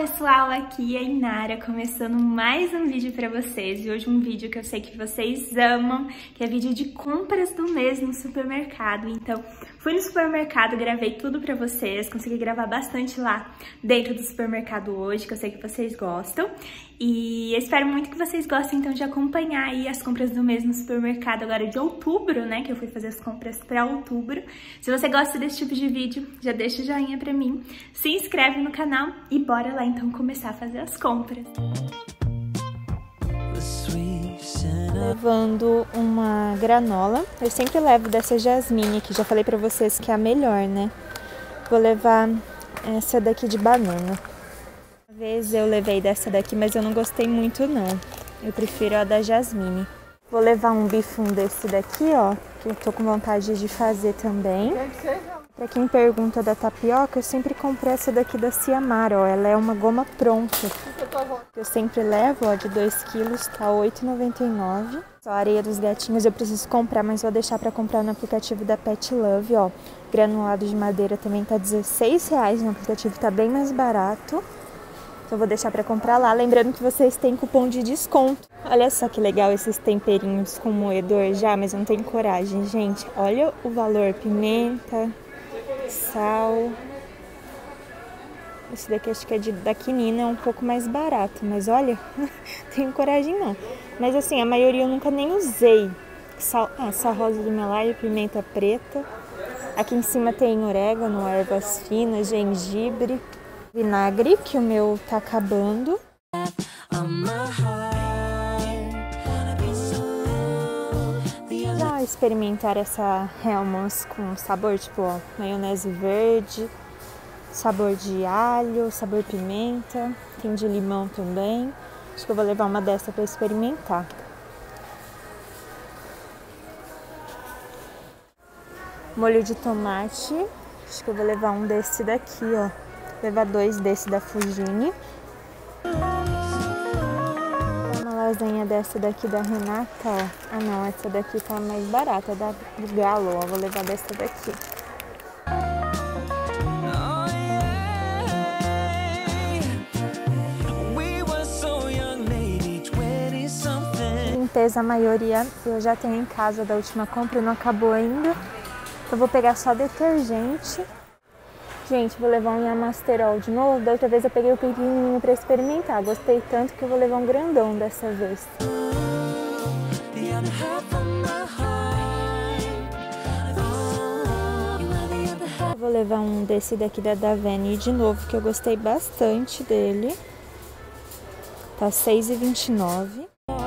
pessoal, aqui é a Inara, começando mais um vídeo pra vocês. E hoje um vídeo que eu sei que vocês amam, que é vídeo de compras do mês no supermercado. Então, fui no supermercado, gravei tudo pra vocês, consegui gravar bastante lá dentro do supermercado hoje, que eu sei que vocês gostam. E eu espero muito que vocês gostem, então, de acompanhar aí as compras do mês no supermercado agora de outubro, né? Que eu fui fazer as compras pra outubro. Se você gosta desse tipo de vídeo, já deixa o joinha pra mim, se inscreve no canal e bora lá, então, começar a fazer as compras. Levando uma granola. Eu sempre levo dessa Jasmine aqui, já falei pra vocês que é a melhor, né? Vou levar essa daqui de banana. Uma vez eu levei dessa daqui, mas eu não gostei muito não. Eu prefiro a da Jasmine. Vou levar um bifum desse daqui, ó, que eu tô com vontade de fazer também. Pra quem pergunta da tapioca, eu sempre compro essa daqui da Ciamara, ó. Ela é uma goma pronta. Eu sempre levo, ó, de 2 quilos, tá R$ 8,99. Só a areia dos gatinhos eu preciso comprar, mas vou deixar pra comprar no aplicativo da Pet Love, ó. Granulado de madeira também tá R$16 no aplicativo, tá bem mais barato. Então vou deixar pra comprar lá, lembrando que vocês têm cupom de desconto. Olha só que legal esses temperinhos com moedor já, mas não tenho coragem, gente. Olha o valor, pimenta, sal. Esse daqui acho que é da Quinina, é um pouco mais barato, mas olha, não tenho coragem não. Mas assim, a maioria eu nunca nem usei. Sal rosa do Himalaia, pimenta preta. Aqui em cima tem orégano, ervas finas, gengibre. Vinagre, que o meu tá acabando. Já experimentar essa Hellmann's com sabor, tipo, ó, maionese verde, sabor de alho, sabor pimenta, tem de limão também. Acho que eu vou levar uma dessa pra experimentar. Molho de tomate, acho que eu vou levar um desse daqui, ó. Vou levar 2 desse da Fugini. Uma lasanha dessa daqui da Renata, ó. Ah não, essa daqui tá mais barata, da do Galo, ó. Vou levar dessa daqui. Limpeza, a maioria eu já tenho em casa da última compra, não acabou ainda. Eu vou pegar só detergente. Gente, vou levar um Yamasterol de novo. Da outra vez eu peguei o pequenininho pra experimentar. Gostei tanto que eu vou levar um grandão dessa vez. Eu vou levar um desse daqui da Davene de novo, que eu gostei bastante dele. Tá R$ 6,29.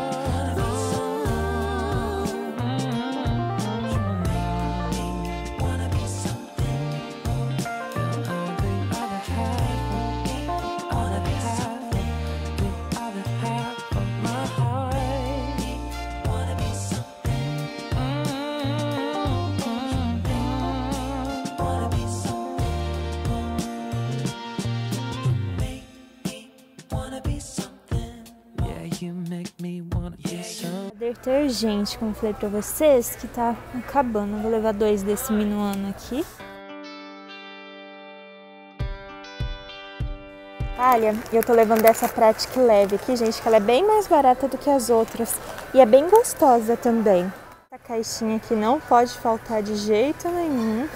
Detergente, como eu falei pra vocês, que tá acabando. Eu vou levar 2 desse Minuano aqui. Olha, eu tô levando dessa Pratic Leve aqui, gente, que ela é bem mais barata do que as outras. E é bem gostosa também. Essa caixinha aqui não pode faltar de jeito nenhum.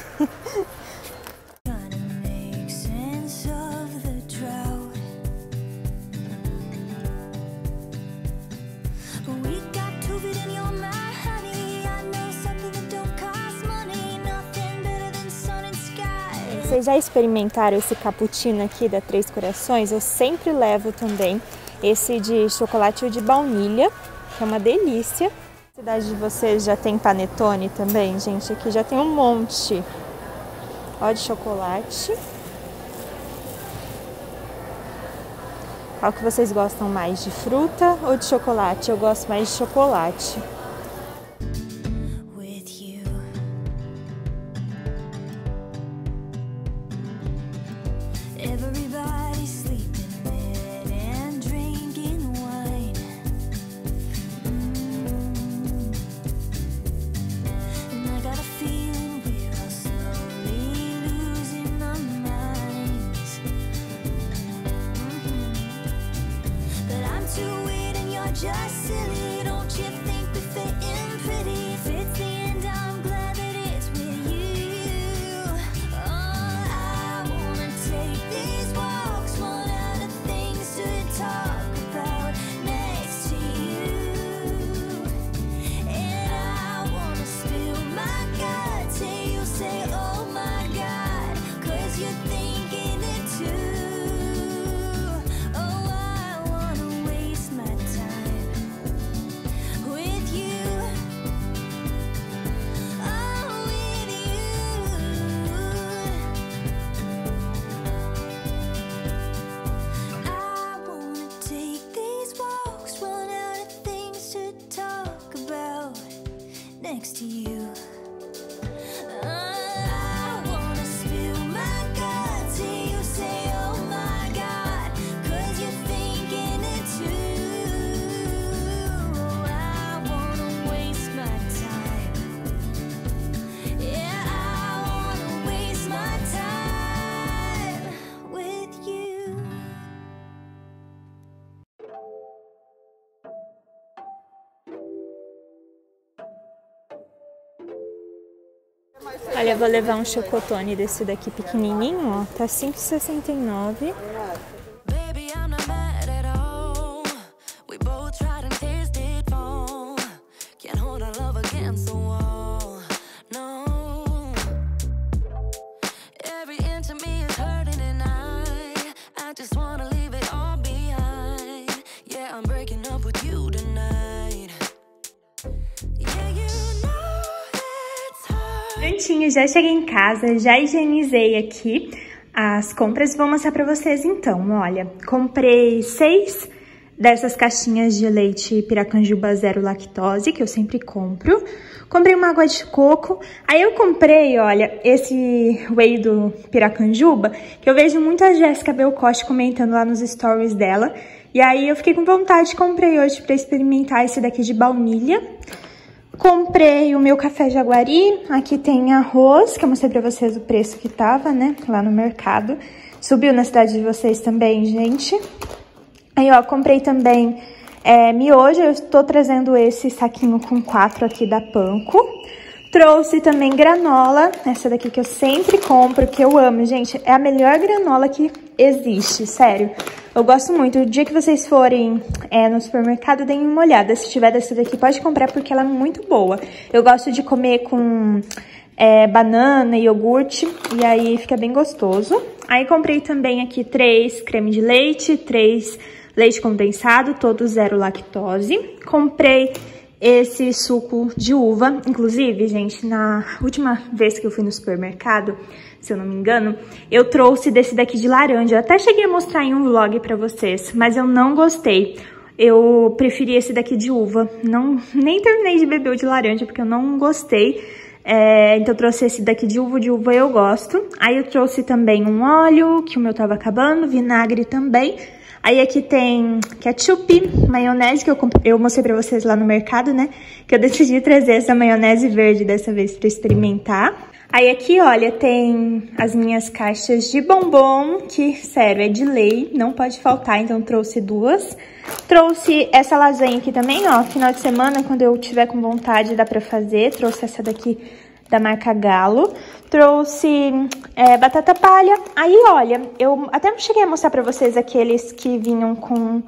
Vocês já experimentaram esse cappuccino aqui da Três Corações? Eu sempre levo também esse de chocolate ou de baunilha, que é uma delícia. Na cidade de vocês já tem panetone também, gente? Aqui já tem um monte. Ó, de chocolate. Qual que vocês gostam mais, de fruta ou de chocolate? Eu gosto mais de chocolate. are just silly. Don't you think we fit in pretty? If it's the end, I'm glad that it's with you. Oh, I wanna take these walks, run out of things to talk about next to you. And I wanna spill my guts, till you say, oh my God, 'cause you're thinking it too. Oh, I wanna waste my time with you. Oh, with you. I wanna take these walks, run out of things to talk about next to you. I wanna spill my guts, till you say, oh my God, 'cause you're thinking it too. I wanna waste my time. Yeah, I wanna waste my time with you. Olha, eu vou levar um chocotone desse daqui pequenininho, ó. Tá R$5,69. Baby, I'm not mad at all. We both tried and tasted fall. Can't hold our love against the wall. No. Every inch of me is hurting and I just wanna leave it all behind. Yeah, I'm breaking up with you tonight. Yeah, you know it's hard. Prontinho, já cheguei em casa, já higienizei aqui as compras e vou mostrar pra vocês então. Olha, comprei 6 dessas caixinhas de leite Piracanjuba zero lactose, que eu sempre compro. Comprei uma água de coco. Aí eu comprei, olha, esse whey do Piracanjuba, que eu vejo muito a Jéssica Belcoste comentando lá nos stories dela. E aí eu fiquei com vontade, comprei hoje pra experimentar esse daqui de baunilha. Comprei o meu café Jaguari, aqui tem arroz, que eu mostrei pra vocês o preço que tava, né, lá no mercado. Subiu na cidade de vocês também, gente. Aí, ó, comprei também miojo, eu estou trazendo esse saquinho com 4 aqui da Panko. Trouxe também granola, essa daqui que eu sempre compro, que eu amo, gente. É a melhor granola que existe, sério. Eu gosto muito. O dia que vocês forem no supermercado, deem uma olhada. Se tiver dessa daqui, pode comprar, porque ela é muito boa. Eu gosto de comer com banana e iogurte, e aí fica bem gostoso. Aí comprei também aqui 3 creme de leite, 3 leite condensado, todos zero lactose. Comprei esse suco de uva. Inclusive, gente, na última vez que eu fui no supermercado, se eu não me engano, eu trouxe desse daqui de laranja. Eu até cheguei a mostrar em um vlog pra vocês, mas eu não gostei. Eu preferi esse daqui de uva. Nem terminei de beber o de laranja, porque eu não gostei. Então eu trouxe esse daqui de uva eu gosto. Aí eu trouxe também um óleo, que o meu tava acabando, vinagre também. Aí aqui tem ketchup, maionese, que eu mostrei pra vocês lá no mercado, né? Que eu decidi trazer essa maionese verde dessa vez pra experimentar. Aí aqui, olha, tem as minhas caixas de bombom, que, sério, é de lei, não pode faltar, então trouxe 2. Trouxe essa lasanha aqui também, ó, final de semana, quando eu tiver com vontade, dá pra fazer. Trouxe essa daqui da marca Galo. Trouxe batata palha. Aí, olha, eu até cheguei a mostrar pra vocês aqueles que vinham com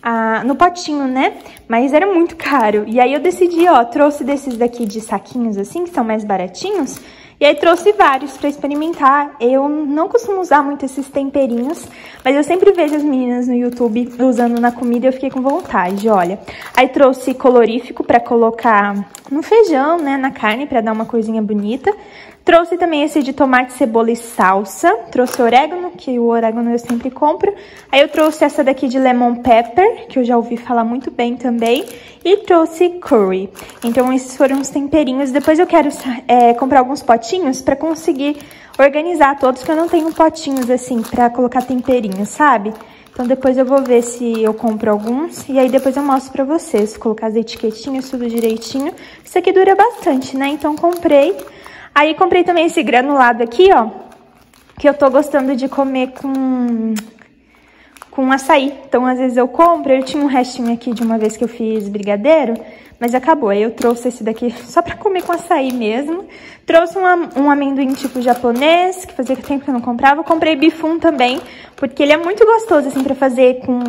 no potinho, né? Mas era muito caro. E aí eu decidi, ó, trouxe desses daqui de saquinhos assim, que são mais baratinhos. E aí trouxe vários pra experimentar. Eu não costumo usar muito esses temperinhos, mas eu sempre vejo as meninas no YouTube usando na comida e eu fiquei com vontade, olha. Aí trouxe colorífico pra colocar no feijão, né, na carne, pra dar uma corzinha bonita. Trouxe também esse de tomate, cebola e salsa. Trouxe orégano, que o orégano eu sempre compro. Aí eu trouxe essa daqui de lemon pepper, que eu já ouvi falar muito bem também. E trouxe curry. Então esses foram os temperinhos. Depois eu quero comprar alguns potinhos pra conseguir organizar todos, porque eu não tenho potinhos assim pra colocar temperinhos, sabe? Então depois eu vou ver se eu compro alguns e aí depois eu mostro pra vocês. Colocar as etiquetinhas, tudo direitinho. Isso aqui dura bastante, né? Então comprei. Aí comprei também esse granulado aqui, ó, que eu tô gostando de comer com com açaí. Então, às vezes eu compro, eu tinha um restinho aqui de uma vez que eu fiz brigadeiro, mas acabou. Aí eu trouxe esse daqui só pra comer com açaí mesmo. Trouxe um amendoim tipo japonês, que fazia tempo que eu não comprava. Comprei bifum também, porque ele é muito gostoso, assim, pra fazer com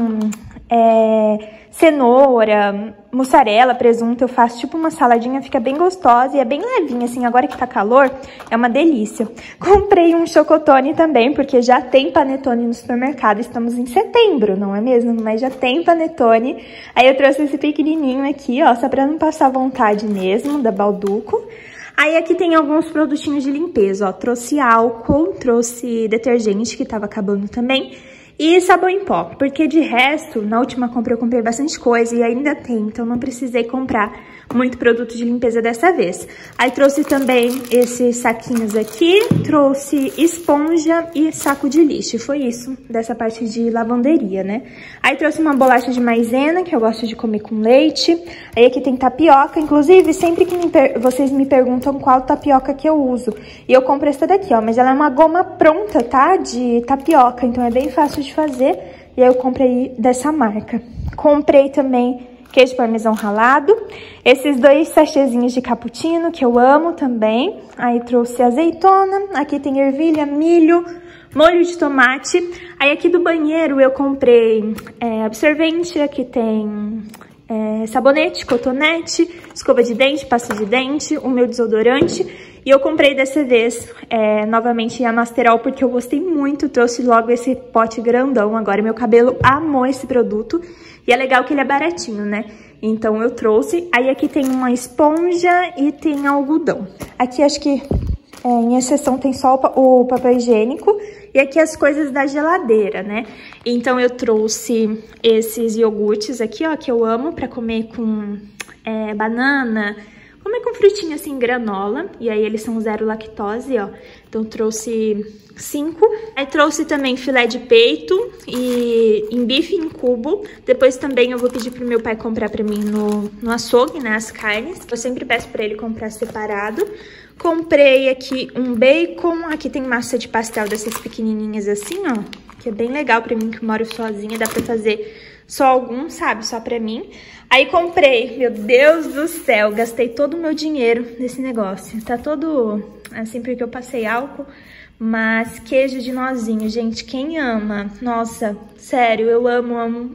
cenoura, mussarela, presunto. Eu faço tipo uma saladinha, fica bem gostosa e é bem levinha, assim. Agora que tá calor, é uma delícia. Comprei um chocotone também, porque já tem panetone no supermercado. Estamos em setembro, não é mesmo? Mas já tem panetone. Aí eu trouxe esse pequenininho aqui, ó, só pra não passar vontade mesmo, da Balduco. Aí aqui tem alguns produtinhos de limpeza, ó. Trouxe álcool, trouxe detergente, que tava acabando também. E sabão em pó, porque de resto, na última compra eu comprei bastante coisa e ainda tem, então não precisei comprar muito produto de limpeza dessa vez. Aí trouxe também esses saquinhos aqui, trouxe esponja e saco de lixo, foi isso, dessa parte de lavanderia, né? Aí trouxe uma bolacha de maisena, que eu gosto de comer com leite. Aí aqui tem tapioca, inclusive sempre que vocês me perguntam qual tapioca que eu uso. E eu compro essa daqui, ó, mas ela é uma goma pronta, tá? De tapioca, então é bem fácil de fazer. E aí eu comprei dessa marca. Comprei também queijo parmesão ralado, esses 2 sachêzinhos de cappuccino, que eu amo também. Aí trouxe azeitona, aqui tem ervilha, milho, molho de tomate. Aí aqui do banheiro eu comprei absorvente, aqui tem sabonete, cotonete, escova de dente, pasta de dente, o meu desodorante. E eu comprei dessa vez, novamente, a Masterol, porque eu gostei muito, trouxe logo esse pote grandão. Agora meu cabelo amou esse produto. E é legal que ele é baratinho, né? Então eu trouxe. Aí aqui tem uma esponja e tem algodão. Aqui acho que, em exceção, tem só o papel higiênico. E aqui as coisas da geladeira, né? Então eu trouxe esses iogurtes aqui, ó, que eu amo pra comer com banana. Comer com frutinha assim, granola. E aí eles são 0 lactose, ó. Então trouxe 5. Aí trouxe também filé de peito e em bife em cubo. Depois também eu vou pedir pro meu pai comprar pra mim no açougue, né, as carnes. Eu sempre peço pra ele comprar separado. Comprei aqui um bacon. Aqui tem massa de pastel dessas pequenininhas assim, ó. Que é bem legal pra mim que moro sozinha. Dá pra fazer só alguns, sabe? Só pra mim. Aí comprei, meu Deus do céu, gastei todo o meu dinheiro nesse negócio. Tá todo assim porque eu passei álcool, mas queijo de nozinho, gente, quem ama? Nossa, sério, eu amo.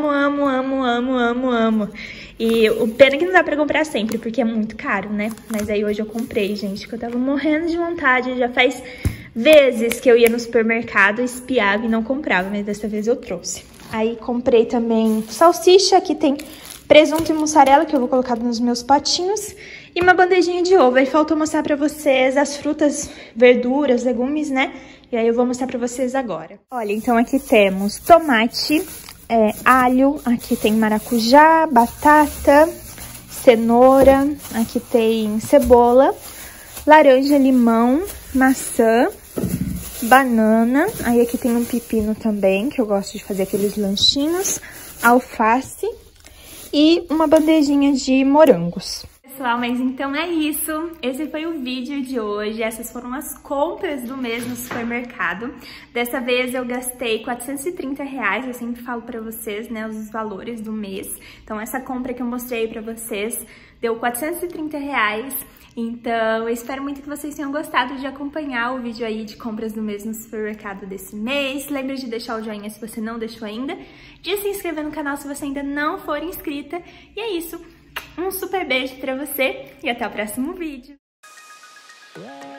E o pena que não dá pra comprar sempre, porque é muito caro, né? Mas aí hoje eu comprei, gente, que eu tava morrendo de vontade, já faz vezes que eu ia no supermercado, espiava e não comprava, mas dessa vez eu trouxe. Aí comprei também salsicha, que tem presunto e mussarela, que eu vou colocar nos meus potinhos. E uma bandejinha de ovo. Aí faltou mostrar pra vocês as frutas, verduras, legumes, né? E aí eu vou mostrar pra vocês agora. Olha, então aqui temos tomate, alho, aqui tem maracujá, batata, cenoura, aqui tem cebola, laranja, limão, maçã, banana. Aí aqui tem um pepino também, que eu gosto de fazer aqueles lanchinhos, alface e uma bandejinha de morangos. Pessoal, mas então é isso. Esse foi o vídeo de hoje. Essas foram as compras do mês no supermercado. Dessa vez eu gastei R$430. Eu sempre falo pra vocês, né, os valores do mês. Então essa compra que eu mostrei pra vocês deu R$430. Então, eu espero muito que vocês tenham gostado de acompanhar o vídeo aí de compras do mês no supermercado desse mês. Lembre de deixar o joinha se você não deixou ainda, de se inscrever no canal se você ainda não for inscrita. E é isso. Um super beijo pra você e até o próximo vídeo.